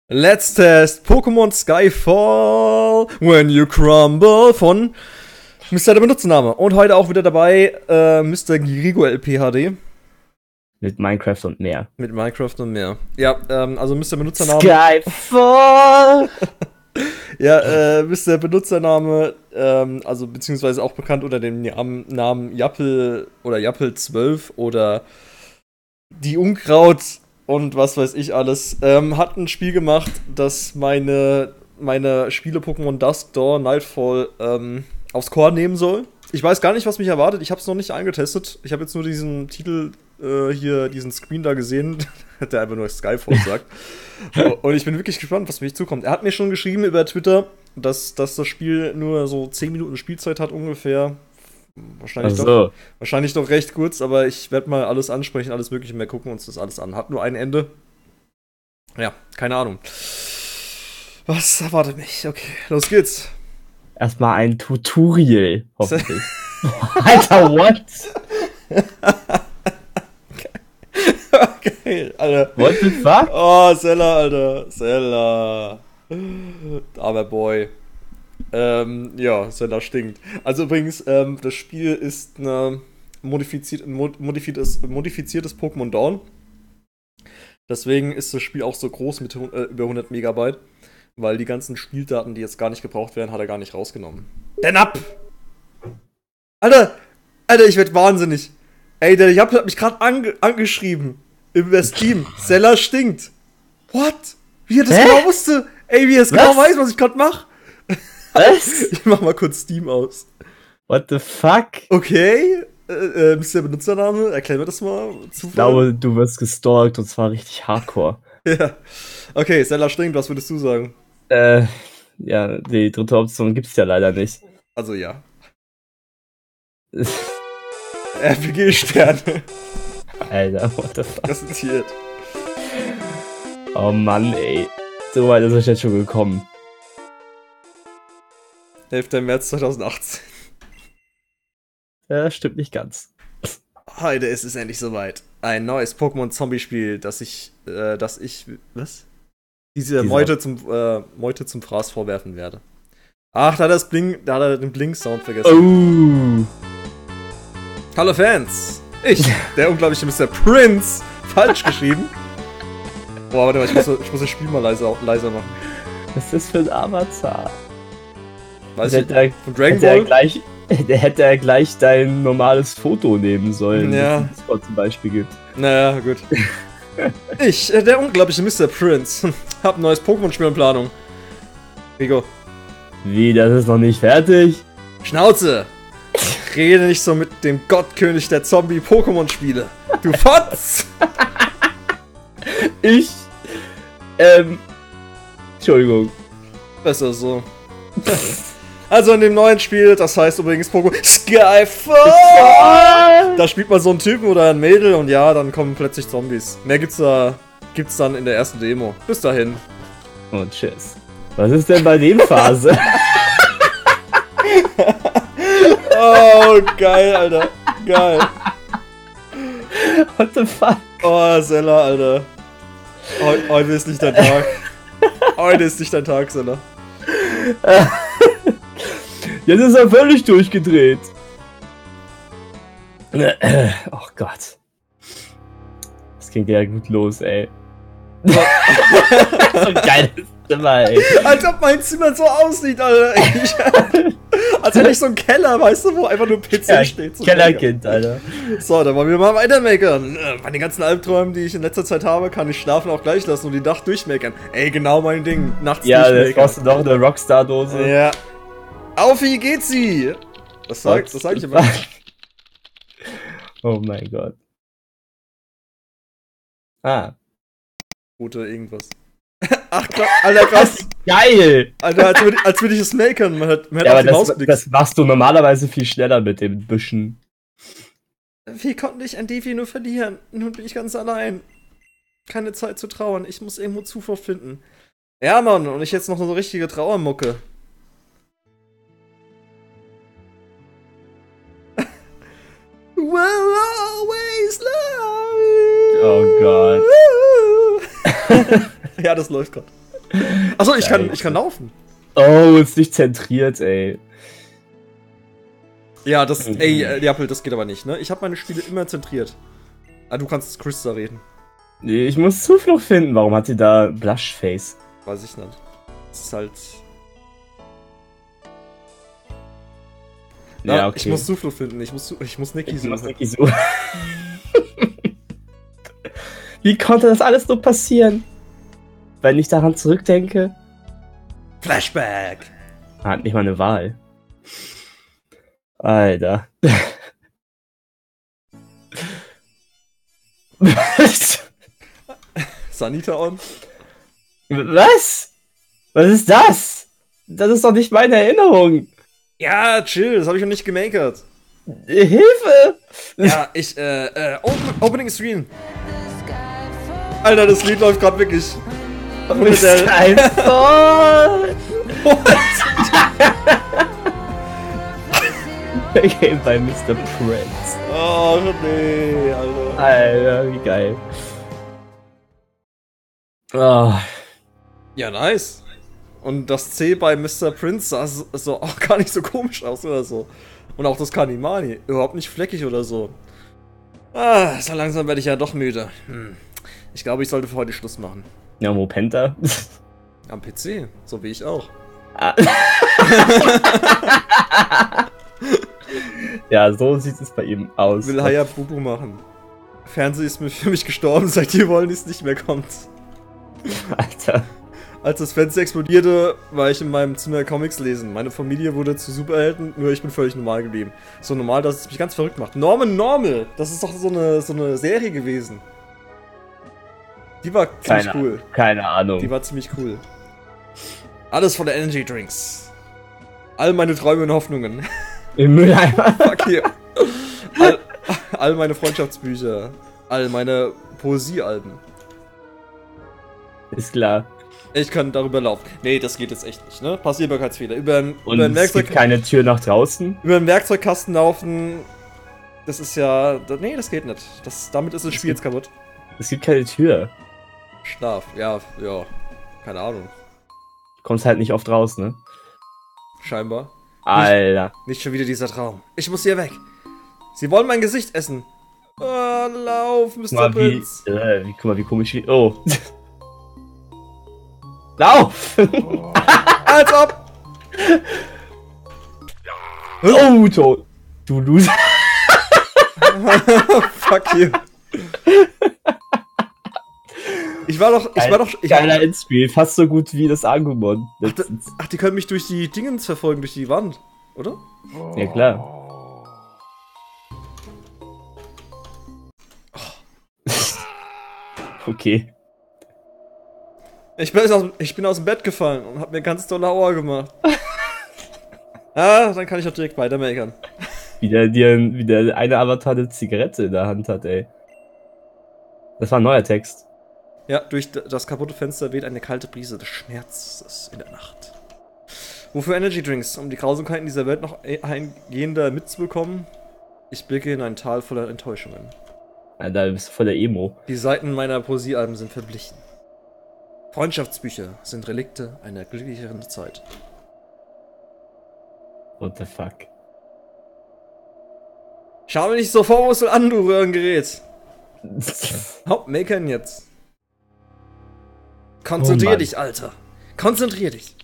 Let's test Pokémon Skyfall When You Crumble von Mr. der Benutzername. Und heute auch wieder dabei Mr. Girigo LPHD. Mit Minecraft und mehr. Mit Minecraft und mehr. Ja, also Mr. Benutzername. Skyfall! Ja, Mr. Benutzername, also beziehungsweise auch bekannt unter dem Namen Jappel oder Jappel12 oder die Unkraut und was weiß ich alles, hat ein Spiel gemacht, das meine Spiele-Pokémon Dusk, Dawn, Nightfall aufs Korn nehmen soll. Ich weiß gar nicht, was mich erwartet. Ich habe es noch nicht angetestet. Ich habe jetzt nur diesen Titel hier, diesen Screen da gesehen, der einfach nur Skyfall sagt. Und ich bin wirklich gespannt, was mich zukommt. Er hat mir schon geschrieben über Twitter, dass das Spiel nur so 10 Minuten Spielzeit hat ungefähr. Wahrscheinlich doch recht kurz, aber ich werde mal alles ansprechen, alles Mögliche mehr gucken uns das alles an. Hat nur ein Ende. Ja, keine Ahnung. Was erwartet mich? Okay, los geht's. Erstmal ein Tutorial, hoffentlich. Alter, what? Okay, Alter. What the fuck? Oh, Seller, Alter. Seller. Aber Boy. Ja, Seller stinkt. Also übrigens, das Spiel ist ein modifiziertes Pokémon Dawn. Deswegen ist das Spiel auch so groß mit über 100 Megabyte. Weil die ganzen Spieldaten, die jetzt gar nicht gebraucht werden, hat er gar nicht rausgenommen. Denn ab! Alter, ich werd wahnsinnig. Ey, der Jappel hat mich gerade angeschrieben. Über Steam. Seller stinkt. What? Wie er das genau wusste? Ey, wie er es genau weiß, was ich gerade mache. Was? Ich mach mal kurz Steam aus. What the fuck? Okay. Ist der Benutzername? Erklär mir das mal. Ich glaube, du wirst gestalkt und zwar richtig hardcore. Ja. Okay, Seller stinkt, was würdest du sagen? Ja, die dritte Option gibt's ja leider nicht. Also ja. RPG-Sterne. Alter, what the fuck? Präsentiert. Oh Mann, ey. So weit ist es jetzt schon gekommen. 11. März 2018. Ja, stimmt nicht ganz. Heute ist es endlich soweit. Ein neues Pokémon-Zombie-Spiel, das ich diese Meute zum Fraß vorwerfen werde. Ach, da hat er den Blink-Sound vergessen. Oh. Hallo Fans! Ich, der unglaubliche Mr. Prince, falsch geschrieben. Boah, warte mal, ich muss das Spiel mal leiser machen. Was ist das für ein Avatar? Weiß ich, von Dragon Ball? Der hätte ja gleich dein normales Foto nehmen sollen, ja. Das es Discord zum Beispiel gibt. Naja, gut. Ich, der unglaubliche Mr. Prince, hab ein neues Pokémon-Spiel in Planung. Rico. Wie, das ist noch nicht fertig? Schnauze! Rede nicht so mit dem Gottkönig der Zombie-Pokémon-Spiele. Du Fotz! Entschuldigung. Besser so. Also in dem neuen Spiel, das heißt übrigens Pokémon Skyfall! Da spielt man so einen Typen oder ein Mädel und ja, dann kommen plötzlich Zombies. Mehr gibt's dann in der ersten Demo. Bis dahin. Und tschüss. Was ist denn bei dem Phase? Oh, geil, Alter. Geil. What the fuck? Oh, Seller, Alter. Heute ist nicht dein Tag. Heute ist nicht dein Tag, Seller. Jetzt ist er völlig durchgedreht. Oh Gott. Das ging ja gut los, ey. So ein geiles Zimmer, ey. Als ob mein Zimmer so aussieht, Alter. Als hätte ich so einen Keller, weißt du, wo einfach nur PC ja, steht. So Kellerkind, Alter. So, dann wollen wir mal weitermeckern. Meine ganzen Albträume, die ich in letzter Zeit habe, kann ich schlafen auch gleich lassen und die Nacht durchmeckern. Ey, genau mein Ding. Nachts durchmeckern. Ja, das brauchst du noch eine Rockstar-Dose. Ja. Auf wie geht sie? Das sag ich immer. Oh mein Gott. Ah. Gute irgendwas. Ach, Alter, krass. Geil! Alter, als würde ich es makern. Man hat ja, aber das machst du normalerweise viel schneller mit den Büschen. Wie konnte ich ein Devi nur verlieren? Nun bin ich ganz allein. Keine Zeit zu trauern. Ich muss irgendwo Zuflucht finden. Ja, Mann. Und ich jetzt noch so eine richtige Trauermucke. We'll always love you. Oh Gott. Ja, das läuft gerade. Achso, ich kann laufen. Oh, ist nicht zentriert, ey. Ja, ey, Jappel, das geht aber nicht, ne? Ich habe meine Spiele immer zentriert. Ah, du kannst Christa reden. Nee, ich muss Zuflucht finden. Warum hat sie da Blushface? Weiß ich nicht. Das ist halt... Ja, okay. Ich muss Zuflucht finden, ich muss Niki suchen. Wie konnte das alles so passieren? Wenn ich daran zurückdenke. Flashback! Er hat nicht mal eine Wahl. Alter. Sanita on? Was? Was ist das? Das ist doch nicht meine Erinnerung. Ja, chill, das habe ich noch nicht gemakert. Hilfe! Ja, Opening Screen. Alter, das Lied läuft gerade wirklich. Mit der Game bei Mr. Prince. Oh nee, Alter. Alter, wie geil. Oh. Ja, nice. Und das C bei Mr. Prince sah so auch gar nicht so komisch aus oder so. Und auch das Kanimani, überhaupt nicht fleckig oder so. Ah, so langsam werde ich ja doch müde. Ich glaube, ich sollte für heute Schluss machen. Ja, wo pennt er? Am PC, so wie ich auch. Ja, so sieht es bei ihm aus. Will Haya Bubu machen. Fernsehen ist für mich gestorben, seit die wollen, es nicht mehr kommt. Alter. Als das Fenster explodierte, war ich in meinem Zimmer Comics lesen. Meine Familie wurde zu Superhelden, nur ich bin völlig normal geblieben. So normal, dass es mich ganz verrückt macht. Normal! Das ist doch so eine Serie gewesen. Die war ziemlich cool. Keine Ahnung. Die war ziemlich cool. Alles voller Energy Drinks. All meine Träume und Hoffnungen. Im Mülleimer. Fuck you. All meine Freundschaftsbücher. All meine Poesiealben. Ist klar. Ich kann darüber laufen. Nee, das geht jetzt echt nicht, ne? Passierbarkeitsfehler. Über einen es gibt keine Tür nach draußen? Über einen Werkzeugkasten laufen, das ist ja... Nee, das geht nicht. Damit ist das Spiel jetzt kaputt. Es gibt keine Tür. Schlaf, ja. Keine Ahnung. Du kommst halt nicht oft raus, ne? Scheinbar. Alter. Nicht schon wieder dieser Traum. Ich muss hier weg. Sie wollen mein Gesicht essen. Oh, lauf, Mr. Prince. Guck mal, wie komisch wie... Oh. Lauf! Oh. Als ob! Oh, tot. Du Loser. Fuck you. Ich war doch. Geiler Endspiel, fast so gut wie das Agumon. Ach, die können mich durch die Dingens verfolgen, durch die Wand, oder? Ja, klar. Okay. Ich bin aus dem Bett gefallen und hab mir ganz dolle Aua gemacht. Dann kann ich auch direkt weitermakern. Wie der eine Avatar eine Zigarette in der Hand hat, ey. Das war ein neuer Text. Ja, durch das kaputte Fenster weht eine kalte Brise des Schmerzes in der Nacht. Wofür Energy Drinks? Um die Grausamkeiten dieser Welt noch eingehender mitzubekommen? Ich blicke in ein Tal voller Enttäuschungen. Alter, du bist voll der Emo. Die Seiten meiner Poesiealben sind verblichen. Freundschaftsbücher sind Relikte einer glücklicheren Zeit. What the fuck? Schau mich nicht so vorwurfsvoll an, du Röhrengerät. Hauptmakern jetzt. Konzentrier dich, Alter. Konzentrier dich.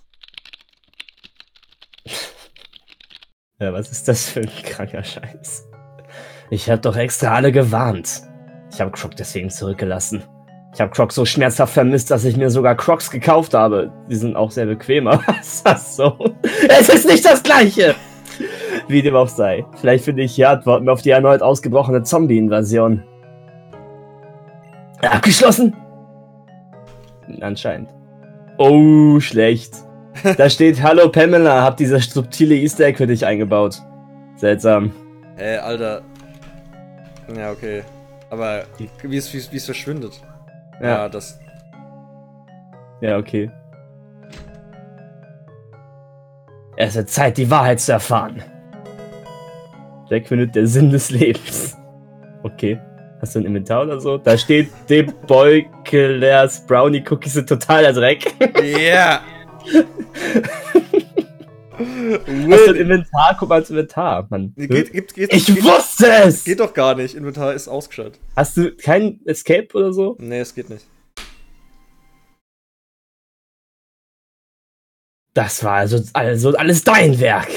Ja, was ist das für ein kranker Scheiß? Ich hab doch extra alle gewarnt. Ich habe Croc deswegen zurückgelassen. Ich habe Crocs so schmerzhaft vermisst, dass ich mir sogar Crocs gekauft habe. Die sind auch sehr bequemer. Was ist das so? Es ist nicht das Gleiche! Wie dem auch sei. Vielleicht finde ich hier Antworten auf die erneut ausgebrochene Zombie-Invasion. Abgeschlossen? Anscheinend. Oh, schlecht. Da steht, hallo Pamela, hab diese subtile Easter Egg für dich eingebaut. Seltsam. Alter. Ja, okay. Aber wie es verschwindet. Ja, das. Ja, okay. Es wird Zeit, die Wahrheit zu erfahren. Jack findet der Sinn des Lebens. Okay. Hast du ein Inventar oder so? Da steht, De Beukeleers Brownie Cookies sind totaler Dreck. Ja! Hast du ein Inventar? Guck mal ins Inventar, Mann. Ich wusste es! Geht doch gar nicht. Inventar ist ausgeschaltet. Hast du kein Escape oder so? Nee, es geht nicht. Das war also alles dein Werk.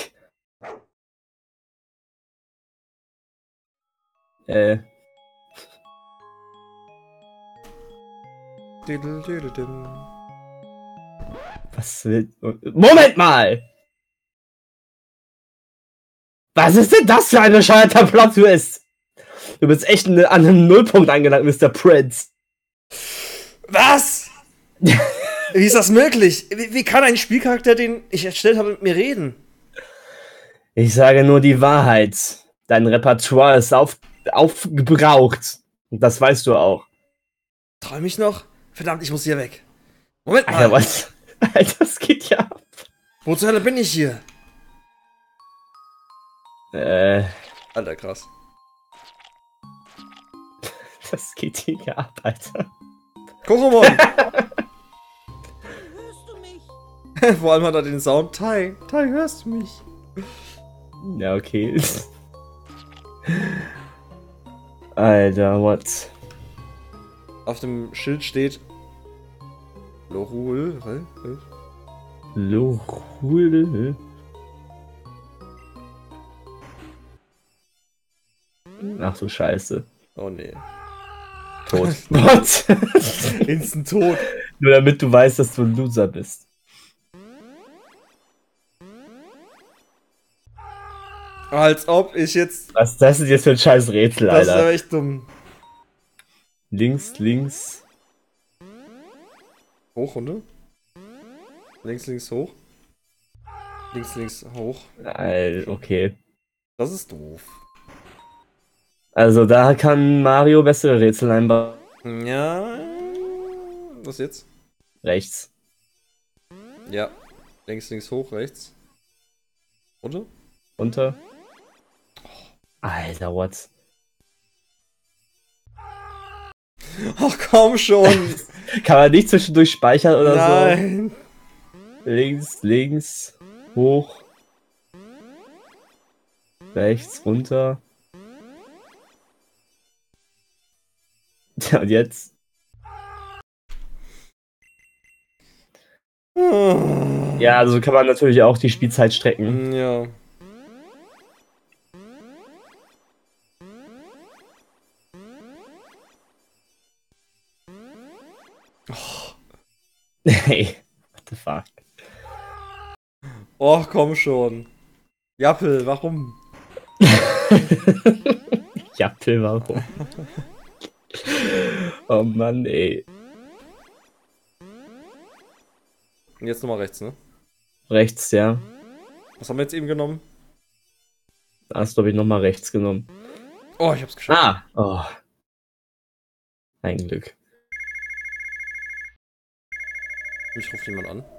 Was will... Moment mal! Was ist denn das für ein bescheuerter Plot-Twist? Du bist echt an einem Nullpunkt angelangt, Mr. Prince. Was? Wie ist das möglich? Wie kann ein Spielcharakter, den ich erstellt habe, mit mir reden? Ich sage nur die Wahrheit. Dein Repertoire ist aufgebraucht. Und das weißt du auch. Träum ich noch? Verdammt, ich muss hier weg. Moment mal. Alter, was? Alter, das geht ja ab. Wo zur Hölle bin ich hier? Alter, krass. Das geht hier ja ab, Alter. Koromon! Hörst du mich? Vor allem hat er den Sound. Tai, hörst du mich? Ja, okay. Alter, what? Auf dem Schild steht Lorul. Lorul. Ach so, Scheiße. Oh nee. Tot. What? Instant tot. Nur damit du weißt, dass du ein Loser bist. Als ob ich jetzt... Was ist das denn jetzt für ein scheiß Rätsel, Alter? Das ist ja echt dumm. Links. Hoch, runter. Links, hoch. Links, hoch. Okay. Das ist doof. Also da kann Mario bessere Rätsel einbauen. Ja. Was jetzt? Rechts. Ja. Links, hoch, rechts. Runter? Runter. Alter, what? Ach komm schon! Kann man nicht zwischendurch speichern oder Nein. so? Links, hoch. Rechts, runter. Tja, und jetzt? Ja, also kann man natürlich auch die Spielzeit strecken. Ja. Hey, what the fuck? Och, komm schon. Jappel, warum? Jappel, warum? Oh Mann, ey. Und jetzt nochmal rechts, ne? Rechts, ja. Was haben wir jetzt eben genommen? Da hast du, glaube ich, nochmal rechts genommen. Oh, ich hab's geschafft. Ah! Oh. Ein Glück. Mich ruft jemand an.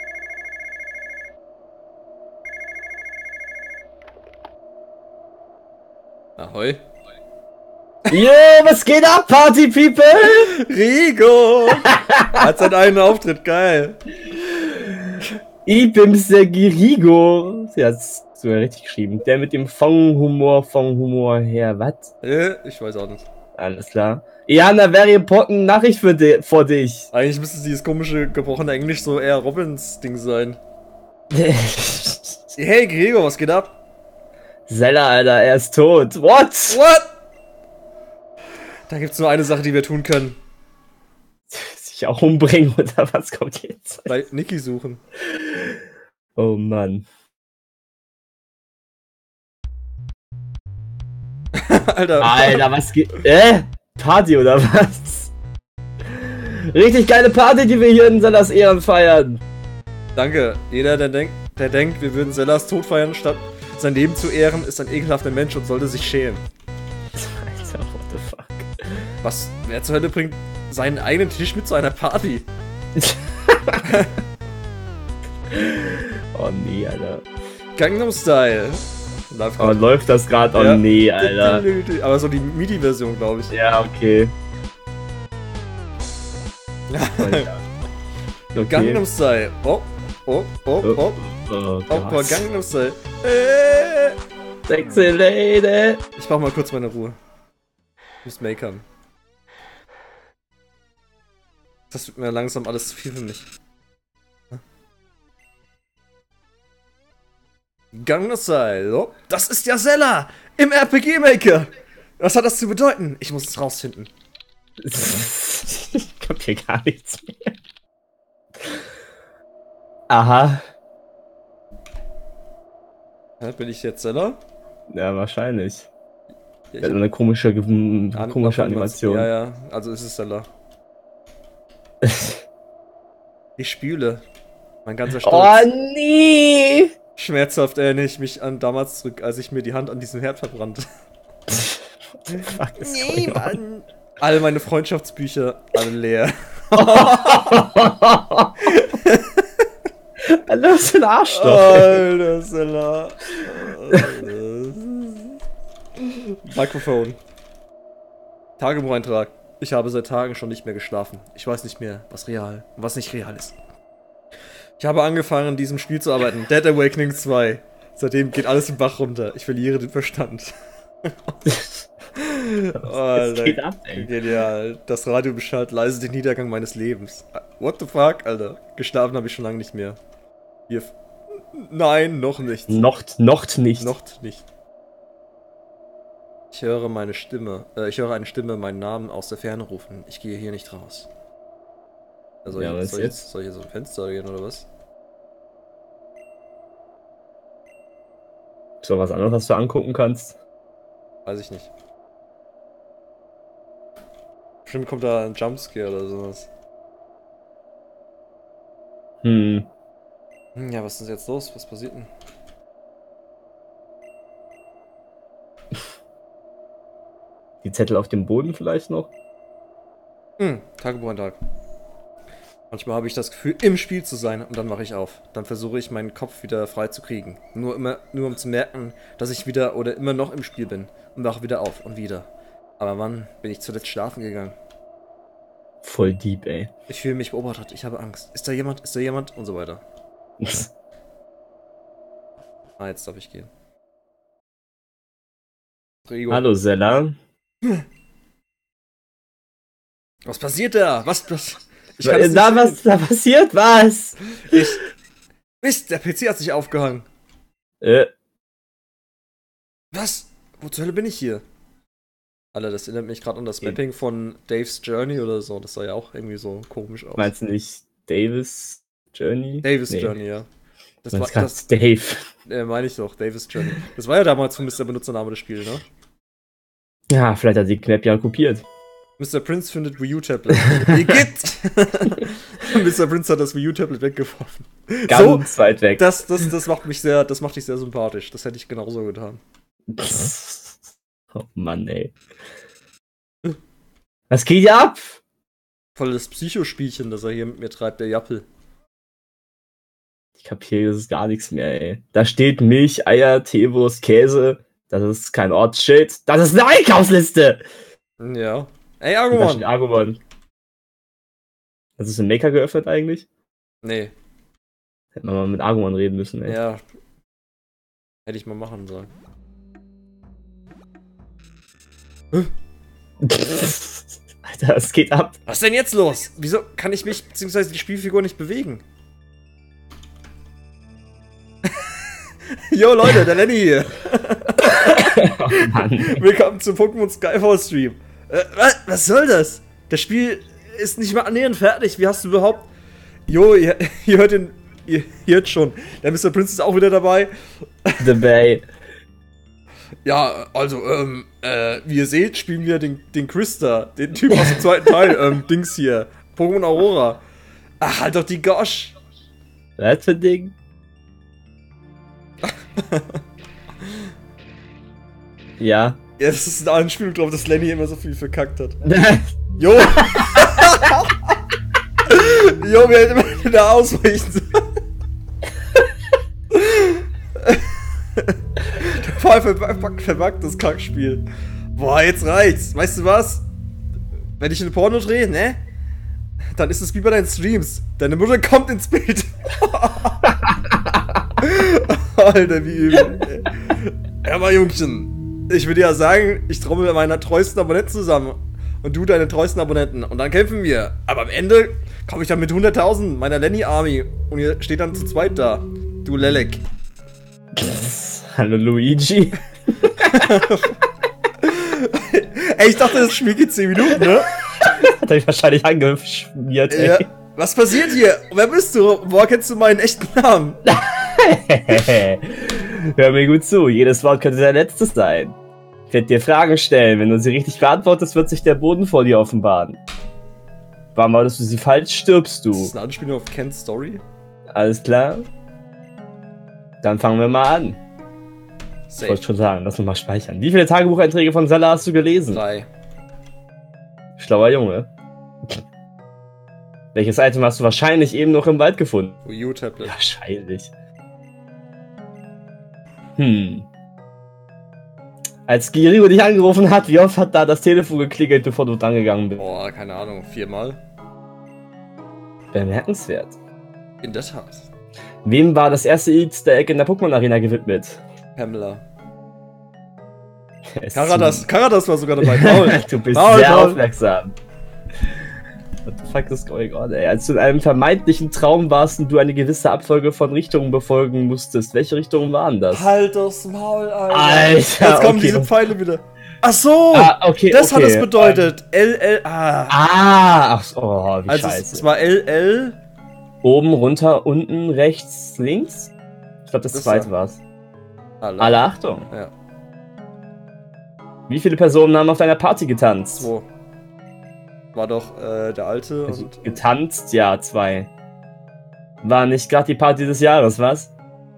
Ahoi. Yo, was geht ab, Party People? Rigo! Hat seinen eigenen Auftritt, geil. Ich bin's, der Girigo. Sie hat's sogar richtig geschrieben. Der mit dem Fong-Humor her, was? Ich weiß auch nicht. Alles klar. Ja, da wäre important Nachricht vor dich. Eigentlich müsste dieses komische, gebrochene Englisch so eher Robins Ding sein. Hey, Gregor, was geht ab? Zeller, Alter, er ist tot. What? Da gibt's nur eine Sache, die wir tun können. Sich auch umbringen, oder was kommt jetzt? Bei Niki suchen. Oh Mann. Alter, was geht? Party oder was? Richtig geile Party, die wir hier in Zellas Ehren feiern. Danke. Jeder, der denkt, wir würden Zellas Tod feiern, statt sein Leben zu ehren, ist ein ekelhafter Mensch und sollte sich schämen. Alter, what the fuck? Wer zur Hölle bringt seinen eigenen Tisch mit zu einer Party? Oh nee, Alter. Gangnam Style. Oh, läuft das gerade? Oh ja. nee, Alter. Aber so die MIDI-Version, glaube ich. Ja, okay. Okay. Gangnam Style. Oh. Oh Gangnam Style. Sexy Lady. Ich brauch mal kurz meine Ruhe. Ich muss Make-up. Das wird mir langsam alles zu viel für mich. Gangnam Style. Oh, das ist ja Zelda im RPG Maker. Was hat das zu bedeuten? Ich muss es rausfinden. Ich hab hier gar nichts mehr. Aha. Ja, bin ich jetzt Zelda? Ja, wahrscheinlich. Ja, eine komische Animation. Ja, ja, also ist es Zelda. Ich spüle. Mein ganzer Stolz. Oh nee! Schmerzhaft erinnere ich mich an damals zurück, als ich mir die Hand an diesem Herd verbrannte. Nee, Mann. Alle meine Freundschaftsbücher, alle leer. Alter, was für ein Arschloch. Alter, Zelda. Mikrofon. Tagebucheintrag. Ich habe seit Tagen schon nicht mehr geschlafen. Ich weiß nicht mehr, was real und was nicht real ist. Ich habe angefangen, an diesem Spiel zu arbeiten. Dead Awakening 2. Seitdem geht alles im Bach runter. Ich verliere den Verstand. Das geht ab, ey. Genial. Das Radio beschallt leise den Niedergang meines Lebens. What the fuck, Alter? Geschlafen habe ich schon lange nicht mehr. Hier. Nein, noch nicht. Noch nicht. Noch nicht. Ich höre meine Stimme. Ich höre eine Stimme meinen Namen aus der Ferne rufen. Ich gehe hier nicht raus. Also ja, soll ich hier so ein Fenster gehen oder was? So, was anderes, was du angucken kannst? Weiß ich nicht. Bestimmt kommt da ein Jumpscare oder sowas. Ja, was ist denn jetzt los? Was passiert denn? Die Zettel auf dem Boden vielleicht noch? Tagebucheintrag. Manchmal habe ich das Gefühl, im Spiel zu sein und dann mache ich auf. Dann versuche ich, meinen Kopf wieder frei zu kriegen. Nur um zu merken, dass ich wieder oder immer noch im Spiel bin. Und wache wieder auf und wieder. Aber wann bin ich zuletzt schlafen gegangen? Voll deep, ey. Ich fühle mich beobachtet, ich habe Angst. Ist da jemand? Ist da jemand? Und so weiter. Jetzt darf ich gehen. Rigo. Hallo, Zelda. Was passiert da? Was? Da passiert was? Mist, der PC hat sich aufgehangen. Was? Wo zur Hölle bin ich hier? Alter, das erinnert mich gerade an das Mapping von Dave's Journey oder so. Das sah ja auch irgendwie so komisch aus. Meinst du nicht Davis Journey? Dave's Journey, ja. Das war das Dave. Meine ich doch, Dave's Journey. Das war ja damals zumindest der Benutzername des Spiels, ne? Ja, vielleicht hat die Knap ja kopiert. Mr. Prince findet Wii U-Tablet. Igitt! Mr. Prince hat das Wii U-Tablet weggeworfen. Ganz weit weg. Das macht dich sehr sympathisch. Das hätte ich genauso getan. Oh Mann, ey. Was geht hier ab? Voll das Psychospielchen, das er hier mit mir treibt, der Jappel. Ich kapiere, das ist gar nichts mehr, ey. Da steht Milch, Eier, Teewurst, Käse. Das ist kein Ortsschild. Das ist eine Einkaufsliste! Ja. Ey, Argumon! Argumon. Hast du den Maker geöffnet eigentlich? Nee. Hätten wir mal mit Argumon reden müssen, ey. Ja. Hätte ich mal machen sollen. Alter, was geht ab? Was ist denn jetzt los? Wieso kann ich mich bzw. die Spielfigur nicht bewegen? Yo Leute, der Lenny hier. Oh Mann. Willkommen zum Pokémon Skyfall Stream. Was soll das? Das Spiel ist nicht mal annähernd fertig. Wie hast du überhaupt... Jo, ihr hört schon. Der Mr. Prince ist auch wieder dabei. Dabei. Ja, also, wie ihr seht, spielen wir den Krista, den Typ aus dem zweiten Teil, Dings hier. Pokémon Aurora. Ach, halt doch die Gosh. Was für ein Ding? Ja. Ja, das ist eine Anspielung drauf, dass Lenny immer so viel verkackt hat. Jo! Jo, wir hätten immer da ausweichen sollen. Voll verpacktes Kackspiel. Boah, jetzt reicht's. Weißt du was? Wenn ich eine Porno drehe, ne? Dann ist es wie bei deinen Streams. Deine Mutter kommt ins Bild. Alter, wie übel. Ja, mal Jungchen. Ich würde ja sagen, ich trommel mit meiner treuesten Abonnenten zusammen. Und du deine treuesten Abonnenten. Und dann kämpfen wir. Aber am Ende komme ich dann mit 100.000 meiner Lenny Army. Und ihr steht dann zu zweit da. Du Lelek. Hallo Luigi. Ey, ich dachte, das Spiel geht 10 Minuten, ne? Hat er wahrscheinlich angeschmiert, ey. Ja. Was passiert hier? Wer bist du? Woher kennst du meinen echten Namen? Hör mir gut zu, jedes Wort könnte dein letztes sein. Ich werde dir Fragen stellen, wenn du sie richtig beantwortest, wird sich der Boden vor dir offenbaren. Beantwortest du sie falsch, stirbst du. Das ist eine Anspielung auf Kens Story? Alles klar? Dann fangen wir mal an. Ich wollte schon sagen, lass uns mal speichern. Wie viele Tagebucheinträge von Salah hast du gelesen? 3. Schlauer Junge. Welches Item hast du wahrscheinlich eben noch im Wald gefunden? Wii U Tablet. Wahrscheinlich. Als Guerrero dich angerufen hat, wie oft hat da das Telefon geklingelt, bevor du drangegangen bist? Boah, keine Ahnung, 4 Mal. Bemerkenswert. In der Tat. Wem war das erste Easter Egg in der Pokémon Arena gewidmet? Pamela. Karadas war sogar dabei. Maul. Du bist Maul, sehr Maul. aufmerksam. What the fuck is going on, ey? Als du in einem vermeintlichen Traum warst und du eine gewisse Abfolge von Richtungen befolgen musstest, welche Richtungen waren das? Halt das Maul, Alter. Alter, Jetzt kommen diese Pfeile wieder. Ach so! Okay, das hat es bedeutet. LL. Ach so, wie also scheiße. Es war LL. Oben, runter, unten, rechts, links? Ich glaube, das zweite war's. Alle Achtung. Ja. Wie viele Personen haben auf deiner Party getanzt? 2. War doch der Alte Also, und... getanzt? Ja, 2. War nicht gerade die Party des Jahres, was?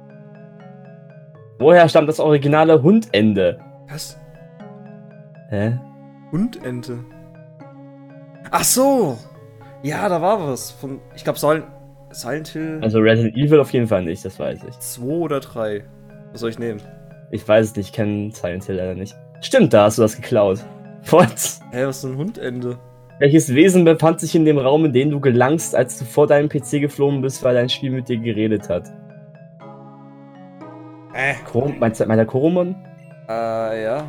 Woher stammt das originale Hundende? Was? Hä? Hundente. Ach so! Ja, da war was. Von, ich glaube, Silent Hill... Also Resident Evil auf jeden Fall nicht, das weiß ich. 2 oder 3. Was soll ich nehmen? Ich weiß es nicht, ich kenne Silent Hill leider nicht. Stimmt, da hast du das geklaut. What? Hä, was ist ein Hundende? Welches Wesen befand sich in dem Raum, in den du gelangst, als du vor deinem PC geflogen bist, weil dein Spiel mit dir geredet hat? Meint der Koromon? Ja.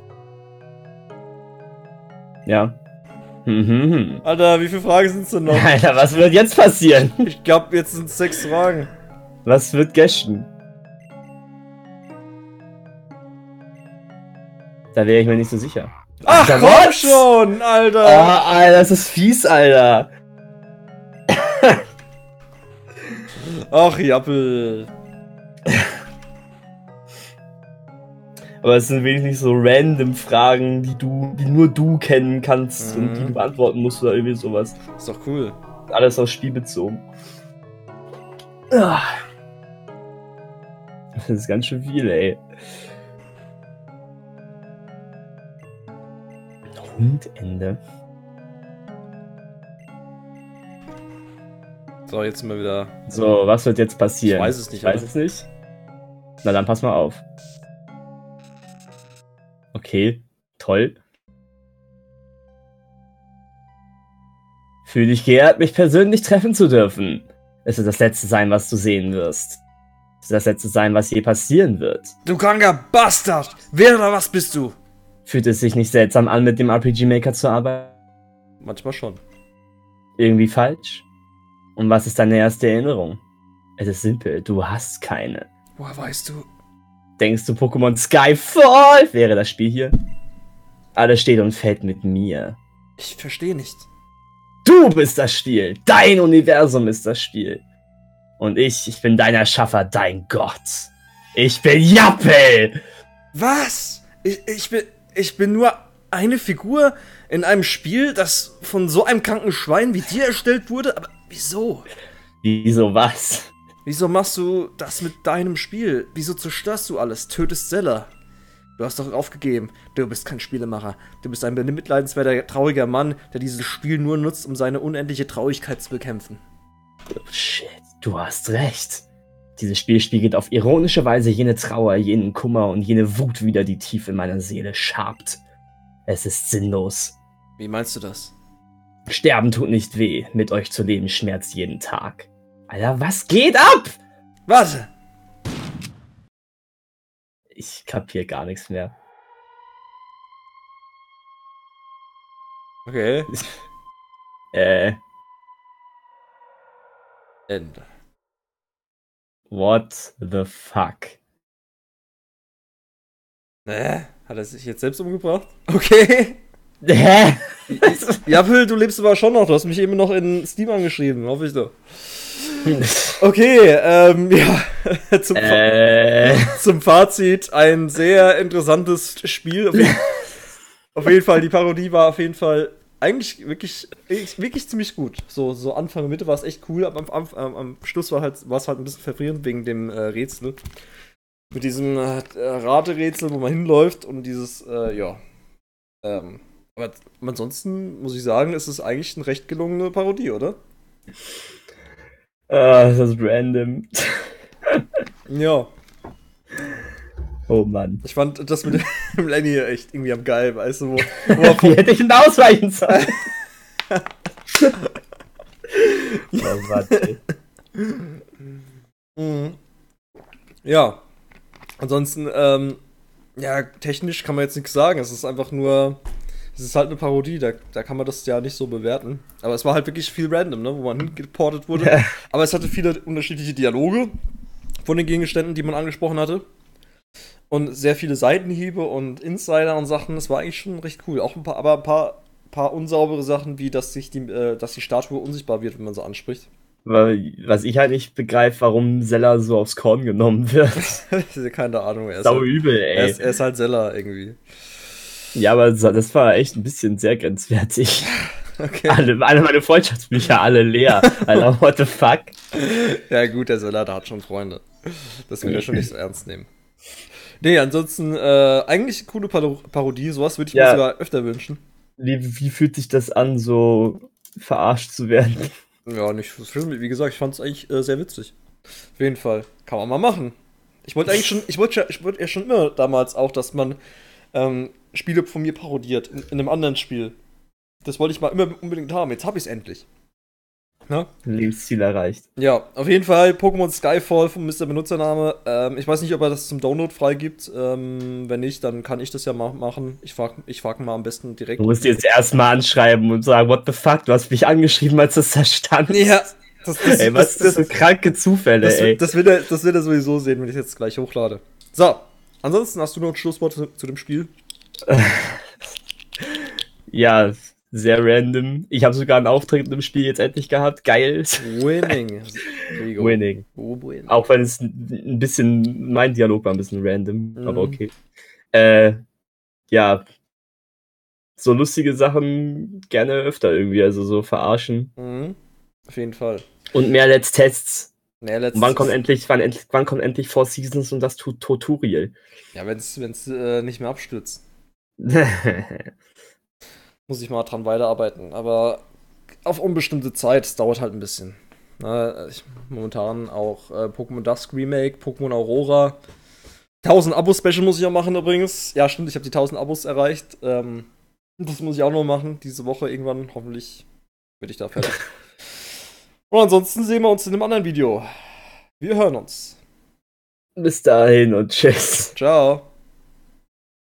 Ja. Alter, wie viele Fragen sind es denn noch? Alter, was wird jetzt passieren? Ich glaube, jetzt sind es 6 Fragen. Was wird gashen? Da wäre ich mir nicht so sicher. Ach, komm schon, Alter! Oh, Alter, das ist fies, Alter. Ach, Jappel. Aber es sind wenigstens so random Fragen, die nur du kennen kannst und die du beantworten musst oder irgendwie sowas. Ist doch cool. Alles aus Spiel bezogen. Das ist ganz schön viel, ey. Hundende. So, jetzt sind wir wieder... So, was wird jetzt passieren? Ich weiß es nicht, Ich weiß es nicht. Na dann pass mal auf. Okay, toll. Fühl dich geehrt, mich persönlich treffen zu dürfen. Es wird das Letzte sein, was du sehen wirst. Es wird das Letzte sein, was je passieren wird. Du kranker Bastard! Wer oder was bist du? Fühlt es sich nicht seltsam an, mit dem RPG Maker zu arbeiten? Manchmal schon. Irgendwie falsch? Und was ist deine erste Erinnerung? Es ist simpel, du hast keine. Woher weißt du? Denkst du, Pokémon Skyfall wäre das Spiel hier? Alles steht und fällt mit mir. Ich verstehe nicht. Du bist das Spiel. Dein Universum ist das Spiel. Und ich bin dein Erschaffer, dein Gott. Ich bin Jappel! Was? Ich bin nur eine Figur in einem Spiel, das von so einem kranken Schwein wie dir erstellt wurde? Aber wieso? Wieso was? Wieso machst du das mit deinem Spiel? Wieso zerstörst du alles? Tötest Zelda? Du hast doch aufgegeben. Du bist kein Spielemacher. Du bist ein bemitleidenswerter, trauriger Mann, der dieses Spiel nur nutzt, um seine unendliche Traurigkeit zu bekämpfen. Oh, shit, du hast recht. Dieses Spiel spiegelt auf ironische Weise jene Trauer, jenen Kummer und jene Wut wider, die tief in meiner Seele schabt. Es ist sinnlos. Wie meinst du das? Sterben tut nicht weh, mit euch zu leben schmerzt jeden Tag. Alter, was geht ab? Warte! Ich kapier gar nichts mehr. Okay. Ende. What the fuck? Hat er sich jetzt selbst umgebracht? Okay. Hä? Jappel, du lebst aber schon noch. Du hast mich eben noch in Steam angeschrieben. Hoffe ich doch. Okay, ja. Zum Fazit. Ein sehr interessantes Spiel. Auf jeden Fall, die Parodie war auf jeden Fall eigentlich wirklich ziemlich gut. So Anfang und Mitte war es echt cool, aber am Schluss war es halt ein bisschen verfrierend wegen dem Rätsel. Mit diesem Raterätsel, wo man hinläuft und dieses, ja. Aber ansonsten muss ich sagen, ist es eigentlich eine recht gelungene Parodie, oder? Das ist random. Ja. Oh Mann. Ich fand das mit dem Lenny echt irgendwie am geil, weißt du, Wie hätte ich denn ausweichen sollen? Oh Mann, ey. Mhm. Ja. Ansonsten, ja, technisch kann man jetzt nichts sagen. Es ist einfach nur, es ist halt eine Parodie, da kann man das ja nicht so bewerten. Aber es war halt wirklich viel random, ne, wo man hingeportet wurde. Ja. Aber es hatte viele unterschiedliche Dialoge von den Gegenständen, die man angesprochen hatte. Und sehr viele Seitenhiebe und Insider und Sachen. Das war eigentlich schon recht cool. Auch ein paar unsaubere Sachen, wie dass die Statue unsichtbar wird, wenn man sie anspricht. Was ich halt nicht begreife, warum Zeller so aufs Korn genommen wird. Keine Ahnung. Sau übel, ey. Er ist halt Zeller irgendwie. Ja, aber das war echt ein bisschen sehr grenzwertig. Okay. Alle meine Freundschaftsbücher, alle leer. Alter, what the fuck? Ja gut, der Zeller, der hat schon Freunde. Das will er schon nicht so ernst nehmen. Nee, ansonsten, eigentlich eine coole Parodie. Sowas würde ich mir sogar öfter wünschen. Wie fühlt sich das an, so verarscht zu werden? Ja, nicht so schlimm. Wie gesagt, ich fand es eigentlich sehr witzig. Auf jeden Fall. Kann man mal machen. Ich wollte ja schon immer damals auch, dass man Spiele von mir parodiert in einem anderen Spiel. Das wollte ich mal immer unbedingt haben. Jetzt habe ich es endlich. Na? Lebensziel erreicht. Ja, auf jeden Fall Pokémon Skyfall von Mr. Benutzername. Ich weiß nicht, ob er das zum Download freigibt. Wenn nicht, dann kann ich das ja mal machen. Ich frag ihn mal am besten direkt. Du musst jetzt erstmal anschreiben und sagen, what the fuck, du hast mich angeschrieben, als das da stand. Ja. Ey, was ist das für kranke Zufälle, ey. Das wird er sowieso sehen, wenn ich jetzt gleich hochlade. So, ansonsten hast du noch ein Schlusswort zu dem Spiel? Ja, sehr random. Ich habe sogar einen Auftritt im Spiel jetzt endlich gehabt. Geil. Winning. Winning. Auch wenn es ein bisschen, mein Dialog war ein bisschen random, aber okay. Ja, so lustige Sachen gerne öfter irgendwie, also so verarschen. Mhm. Auf jeden Fall. Und mehr Let's Tests. Und wann kommt endlich Four Seasons und das Tutorial? Ja, wenn's nicht mehr abstürzt. Muss ich mal dran weiterarbeiten. Aber auf unbestimmte Zeit, es dauert halt ein bisschen. Momentan auch Pokémon Dusk Remake, Pokémon Aurora. 1000 Abo-Special muss ich auch machen übrigens. Ja, stimmt, ich habe die 1000 Abos erreicht. Das muss ich auch noch machen, diese Woche irgendwann. Hoffentlich werde ich da fertig. Und ansonsten sehen wir uns in einem anderen Video. Wir hören uns. Bis dahin und tschüss. Ciao.